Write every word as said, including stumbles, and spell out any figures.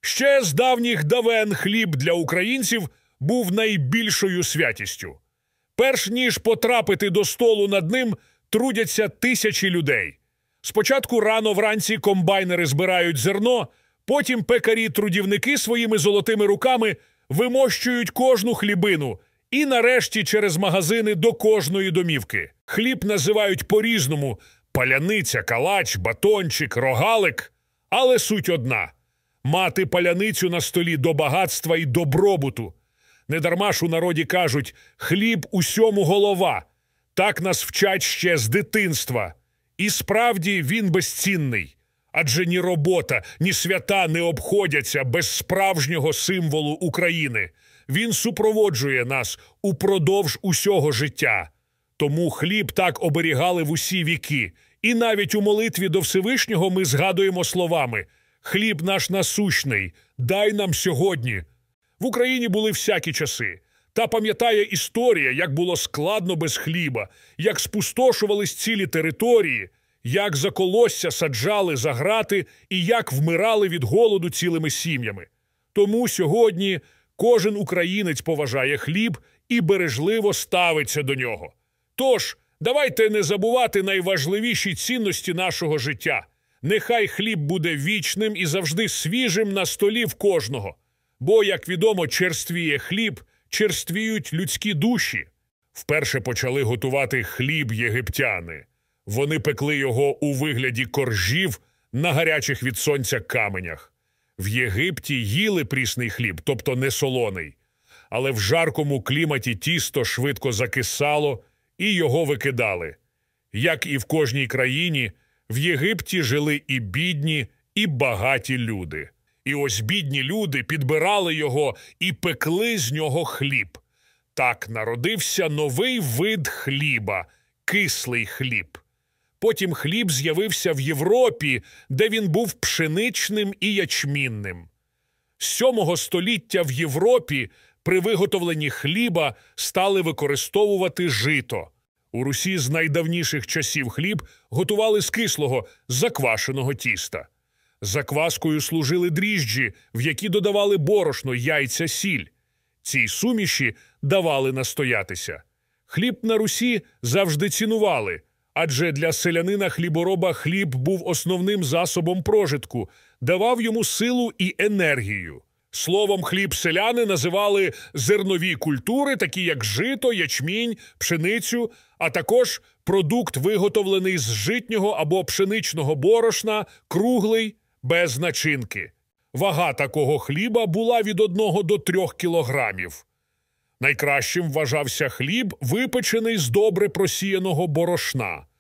Ще з давніх давен хліб для українців був найбільшою святістю. Перш ніж потрапити до столу над ним, трудяться тисячі людей. Спочатку рано вранці комбайнери збирають зерно, потім пекарі-трудівники своїми золотими руками вимощують кожну хлібину і нарешті через магазини до кожної домівки. Хліб називають по-різному – паляниця, калач, батончик, рогалик. Але суть одна – мати паляницю на столі до багатства і добробуту. Недарма ж у народі кажуть «хліб усьому голова». Так нас вчать ще з дитинства. І справді він безцінний. Адже ні робота, ні свята не обходяться без справжнього символу України. Він супроводжує нас упродовж усього життя. Тому хліб так оберігали в усі віки. І навіть у молитві до Всевишнього ми згадуємо словами «Хліб наш насущний, дай нам сьогодні». В Україні були всякі часи. Та пам'ятає історія, як було складно без хліба, як спустошувались цілі території, як за колосся саджали за грати і як вмирали від голоду цілими сім'ями. Тому сьогодні кожен українець поважає хліб і бережливо ставиться до нього. Тож, давайте не забувати найважливіші цінності нашого життя. Нехай хліб буде вічним і завжди свіжим на столі в кожного. Бо, як відомо, черствіє хліб, черствіють людські душі. Вперше почали готувати хліб єгиптяни. Вони пекли його у вигляді коржів на гарячих від сонця каменях. В Єгипті їли прісний хліб, тобто не солоний. Але в жаркому кліматі тісто швидко закисало і його викидали. Як і в кожній країні, в Єгипті жили і бідні, і багаті люди. І ось бідні люди підбирали його і пекли з нього хліб. Так народився новий вид хліба – кислий хліб. Потім хліб з'явився в Європі, де він був пшеничним і ячмінним. З сьомого століття в Європі при виготовленні хліба стали використовувати жито. У Русі з найдавніших часів хліб готували з кислого, заквашеного тіста. Закваскою служили дріжджі, в які додавали борошно, яйця, сіль. Цій суміші давали настоятися. Хліб на Русі завжди цінували, адже для селянина-хлібороба хліб був основним засобом прожитку, давав йому силу і енергію. Словом хліб селяни називали зернові культури, такі як жито, ячмінь, пшеницю, а також продукт, виготовлений з житнього або пшеничного борошна, круглий, без начинки. Вага такого хліба була від одного до трьох кілограмів. Найкращим вважався хліб, випечений з добре просіяного борошна.